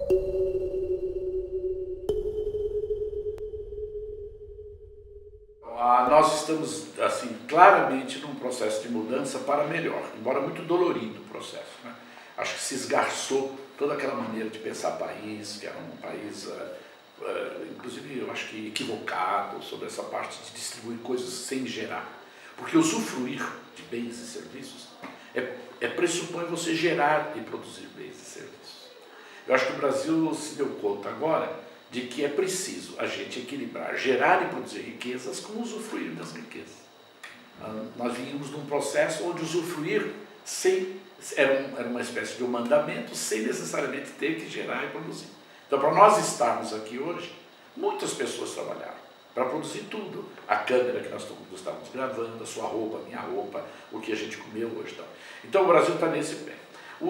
Nós estamos, assim, claramente num processo de mudança para melhor, embora muito dolorido o processo, né? Acho que se esgarçou toda aquela maneira de pensar país, que era um país, inclusive, eu acho que equivocado sobre essa parte de distribuir coisas sem gerar. Porque usufruir de bens e serviços pressupõe você gerar e produzir bens e serviços. Eu acho que o Brasil se deu conta agora de que é preciso a gente equilibrar, gerar e produzir riquezas com usufruir das riquezas. Nós vínhamos num processo onde usufruir era uma espécie de um mandamento sem necessariamente ter que gerar e produzir. Então, para nós estarmos aqui hoje, muitas pessoas trabalharam para produzir tudo. A câmera que nós estamos gravando, a sua roupa, a minha roupa, o que a gente comeu hoje. Então, o Brasil está nesse pé.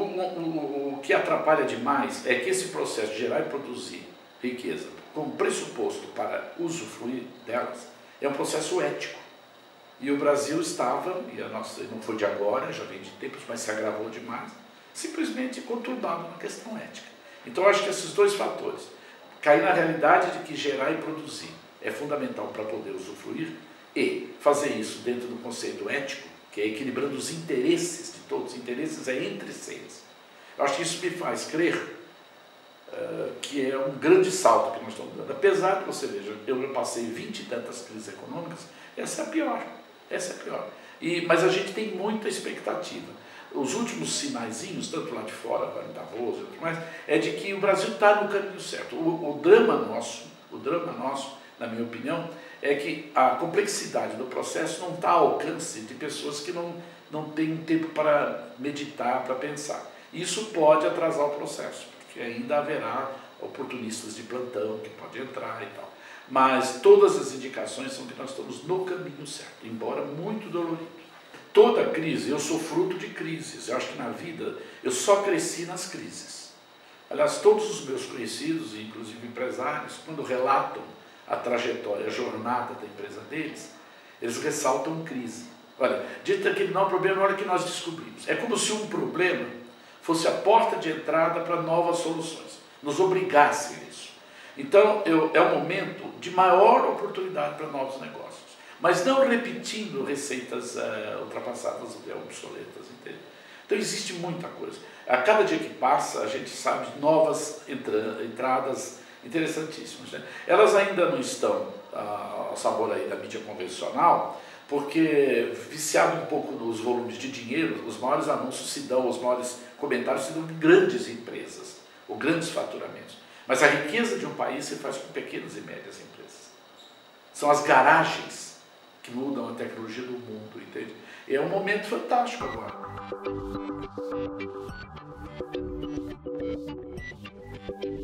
O que atrapalha demais é que esse processo de gerar e produzir riqueza como pressuposto para usufruir delas é um processo ético. E o Brasil estava, e não foi de agora, já vem de tempos, mas se agravou demais, simplesmente conturbado na questão ética. Então eu acho que esses dois fatores, cair na realidade de que gerar e produzir é fundamental para poder usufruir e fazer isso dentro do conceito ético, que é equilibrando os interesses de todos, interesses é entre seres. Eu acho que isso me faz crer que é um grande salto que nós estamos dando. Apesar de você veja, eu já passei 20 e tantas crises econômicas, essa é a pior. Essa é a pior. Mas a gente tem muita expectativa. Os últimos sinaizinhos, tanto lá de fora, agora em Davos e tudo mais, é de que o Brasil está no caminho certo. O drama nosso, na minha opinião, é que a complexidade do processo não está ao alcance de pessoas que não têm tempo para meditar, para pensar. Isso pode atrasar o processo, porque ainda haverá oportunistas de plantão que podem entrar e tal. Mas todas as indicações são que nós estamos no caminho certo, embora muito dolorido. Toda crise, eu sou fruto de crises. Eu acho que na vida eu só cresci nas crises. Aliás, todos os meus conhecidos, inclusive empresários, quando relatam a trajetória, a jornada da empresa deles, eles ressaltam crise. Olha, diante daquele não problema, na hora que nós descobrimos. É como se um problema fosse a porta de entrada para novas soluções, nos obrigasse a isso. Então, é um momento de maior oportunidade para novos negócios, mas não repetindo receitas ultrapassadas, obsoletas, entende? Então, existe muita coisa. A cada dia que passa, a gente sabe de novas entradas interessantíssimas, né? Elas ainda não estão ao sabor aí da mídia convencional, porque, viciado um pouco nos volumes de dinheiro, os maiores anúncios se dão, os maiores comentários se dão em grandes empresas, ou grandes faturamentos. Mas a riqueza de um país se faz com pequenas e médias empresas. São as garagens que mudam a tecnologia do mundo, entende? E é um momento fantástico agora.